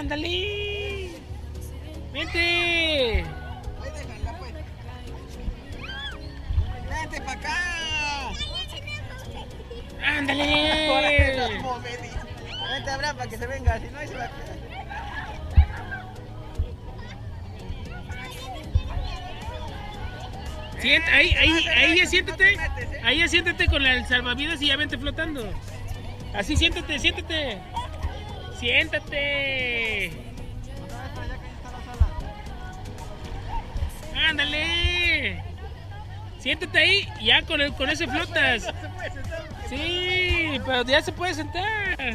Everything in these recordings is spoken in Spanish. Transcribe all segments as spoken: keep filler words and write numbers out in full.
¡Ándale! ¡Vente! ¡Vente para acá! ¡Ándale! Vente, Abraham, para que se venga, si no, ahí se va a quedar. Siéntate, ahí, ahí, ahí ya siéntate. Ahí ya siéntate con el salvavidas y ya vente flotando. Así, siéntate, siéntate. Siéntate. Ándale. Siéntate ahí y ya con, el, con ese flotas. Sí, pero ya se puede sentar. Mira,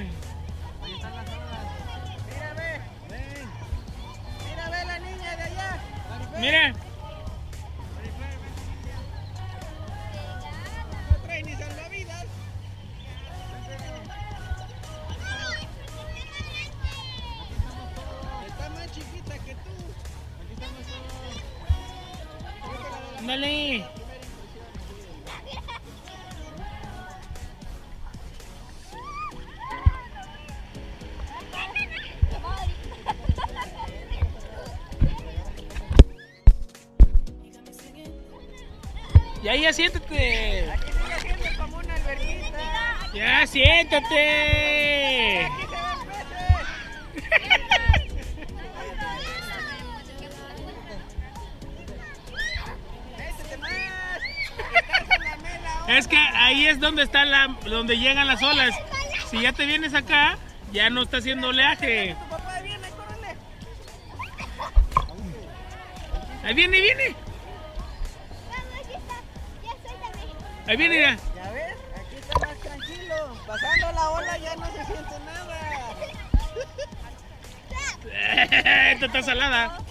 ve. Mira, ve la niña de allá. Mira. No trae ni salvavidas. Está más chiquita que tú. Aquí estamos todos. Ándale. Ya, ya, siéntate. Aquí sigue siendo como una alberguita. Ya, siéntate. Aquí se ven peces. Métete más. Estás en la mera hora. Es que ahí es donde está la, donde llegan las olas. Si ya te vienes acá, ya no está haciendo oleaje. Tu papá viene, córrele. Ahí viene, ahí viene. Ahí viene ya. Ya ves, aquí está más tranquilo. Pasando la ola ya no se siente nada. Esta está salada.